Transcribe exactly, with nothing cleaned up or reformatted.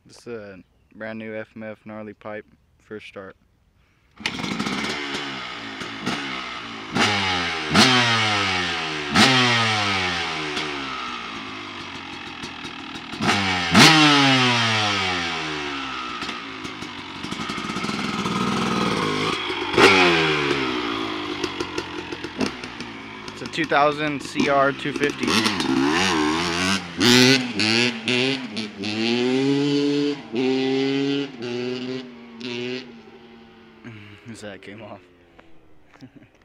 This is a brand new F M F gnarly pipe, first start. It's a two thousand C R two fifty. That came off.